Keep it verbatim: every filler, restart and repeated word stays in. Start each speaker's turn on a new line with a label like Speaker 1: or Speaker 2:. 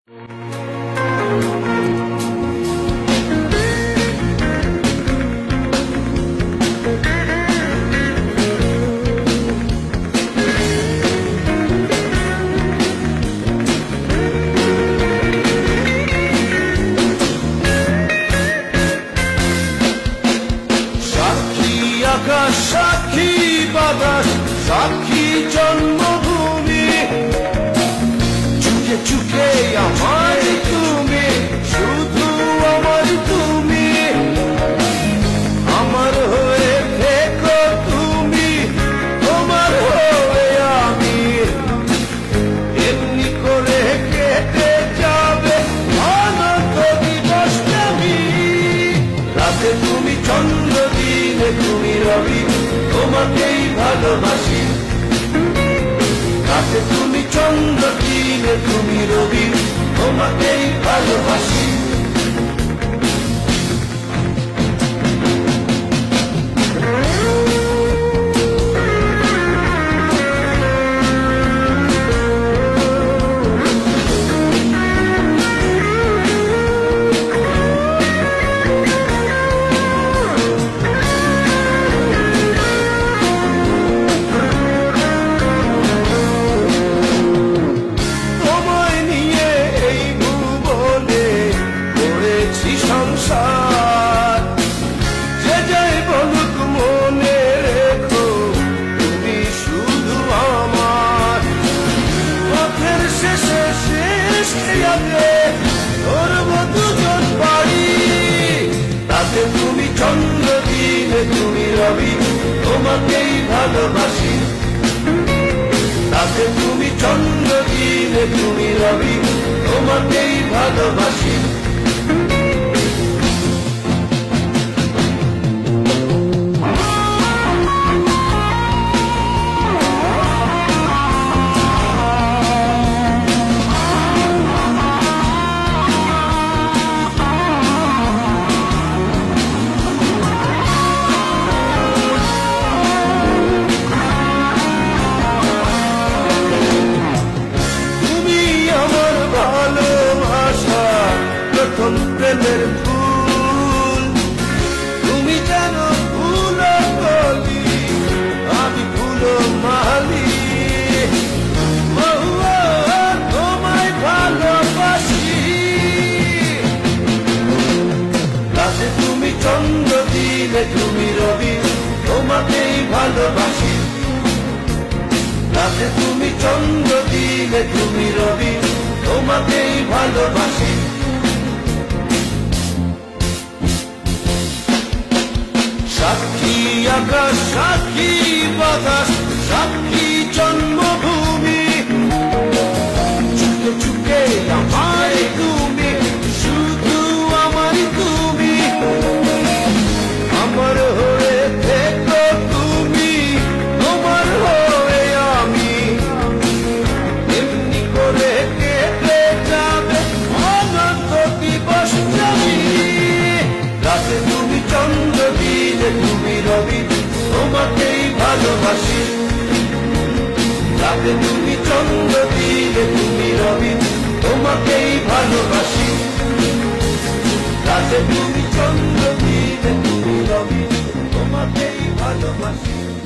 Speaker 1: সাক্ষী বাতাস সাক্ষী জন্মভূমি চুকে চুকে আমার তুমি শুধু আমার তুমি আমার হয়ে থেকো তুমি তোমার হয়ে আমি এমনি করে কেটে যাবে অনন্ত দিবসটামি রাতে তুমি চন্দ্র দিনে তুমি রবি তোমাকেই ভালোবাসি রাতে তুমি চন্দ্র দিনে তুমি রবি তোমাকেই ভালোবাসি তুমি চন্দ্র দিনে তুমি রবি তোমাকেই ভালোবাসি রাতে তুমি চন্দ্র দিনে তুমি রবি তোমাকেই ভালোবাসি প্রেমের ফুল তুমি যেন ফুলো কলি আমি ফুলো মালি তোমায় ভালোবাসি রাতে তুমি চন্দ্র দিনে তুমি রবি তোমাকেই ভালোবাসি রাতে তুমি চন্দ্র দিনে তুমি রবি তোমাকেই ভালোবাসি সাক্ষী আকাশ সাক্ষী বাতাস সাক্ষী জন্মভূমি চুকে চুকে আমার তুমি শুধু আমার তুমি আমার হয়ে থেকো তুমি তোমার হয়ে আমি এমনি করে কেটে যাবে অনন্ত দিবসটামি রাতে তুমি চন্দ্র তুমি রবি তোমাকেই ভালোবাসি রাতে তুমি চন্দ্র দিলে তুমি রবি তোমাকেই ভালোবাসি রাতে তুমি চন্দ্র দিলে তুমি রবি তোমাকেই ভালোবাসি।